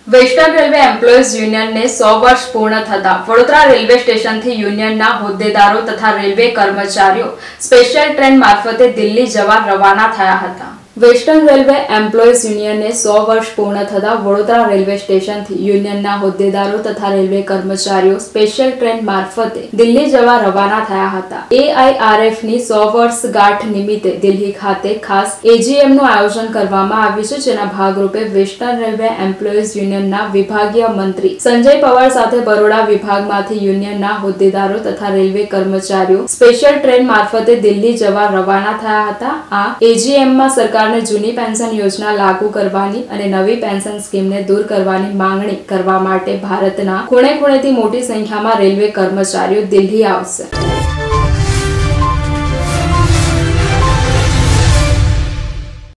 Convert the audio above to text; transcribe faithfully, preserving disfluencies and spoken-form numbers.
Western railway employees યુનિયનને સો વર્ષ પૂર્ણ થતા વડોદરા રેલવે સ્ટેશનથી યુનિયનના હોદ્દેદારો તથા રેલવે કર્મચારીઓ સ્પેશિયલ ટ્રેન મારફતે દિલ્હી જવા રવાના થયા હતા। વેસ્ટર્ન રેલવે એમ્પ્લોઈઝ યુનિયનને સો વર્ષ પૂર્ણ થતા વડોદરા રેલવે સ્ટેશનથી યુનિયનના હોદ્દેદારો તથા રેલવે કર્મચારીઓ સ્પેશિયલ ટ્રેન મારફતે દિલ્હી જવા રવાના થયા હતા। એઆઈઆરએફની સો વર્ષ ગાંઠ નિમિત્તે દિલ્હી ખાતે ખાસ એજીએમનું આયોજન કરવામાં આવ્યું છે, જેના ભાગરૂપે વેસ્ટર્ન રેલવે એમ્પ્લોઈઝ યુનિયનના વિભાગીય મંત્રી સંજય પવાર સાથે બરોડા વિભાગમાંથી યુનિયનના હોદ્દેદારો તથા રેલવે કર્મચારીઓ સ્પેશિયલ ટ્રેન મારફતે દિલ્હી જવા રવાના થયા હતા। આ એજીએમમાં સરકાર જૂની પેન્શન યોજના લાગુ કરવાની અને નવી પેન્શન સ્કીમને દૂર કરવાની માંગણી કરવા માટે ભારતના ખૂણે ખૂણેથી મોટી સંખ્યામાં રેલવે કર્મચારીઓ દિલ્હી આવશે।